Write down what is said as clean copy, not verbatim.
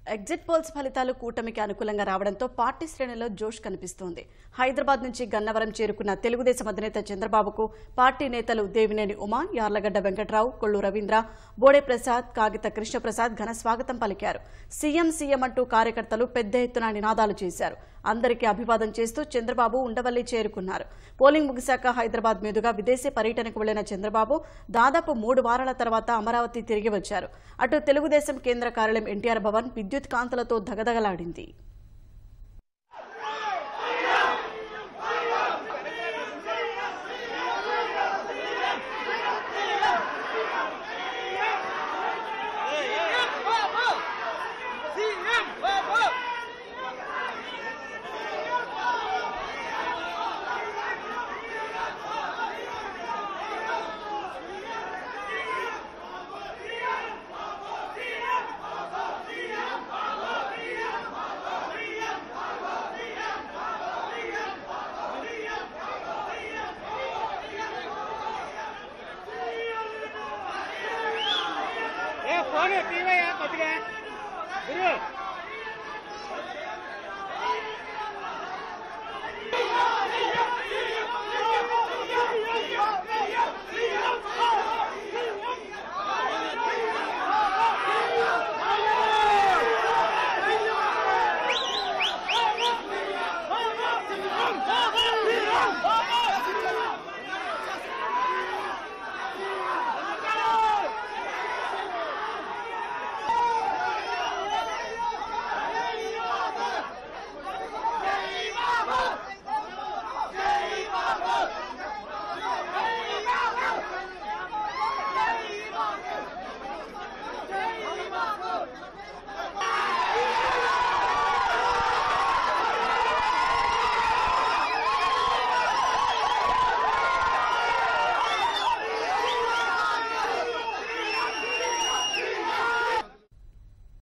Exit polls ఫలితాలు కూటమికి అనుకూలంగా రావడంతో పార్టీ శ్రేణుల్లో జోష్ కనిపిస్తోంది. హైదరాబాద్ నుంచి గన్నవరం చేరుకున్న తెలుగుదేశం అధినేత చంద్రబాబుకు పార్టీ నేతలు దేవినేని ఉమా, యార్లగడ్డ వెంకట్రావు, కొల్లు రవీంద్ర, బోడే ప్రసాద్, కాగిత కృష్ణప్రసాద్ ఘన స్వాగతం పలికారు. సీఎం సీఎం అంటూ కార్యకర్తలు పెద్ద ఎత్తున నినాదాలు చేశారు. అందరికీ అభివాదం చేస్తూ చంద్రబాబు ఉండవల్లి చేరుకున్నారు. పోలింగ్ ముగిశాక హైదరాబాద్ మీదుగా విదేశీ పర్యటనకు వెళ్లిన చంద్రబాబు దాదాపు 3 వారాల తర్వాత అమరావతి తిరిగి వచ్చారు. అటు తెలుగుదేశం కేంద్ర కార్యాలయం ఎన్టీఆర్ భవన్ విద్యుత్ కాంతులతో దగదగలాడింది. फोन होती है यार, बच गए।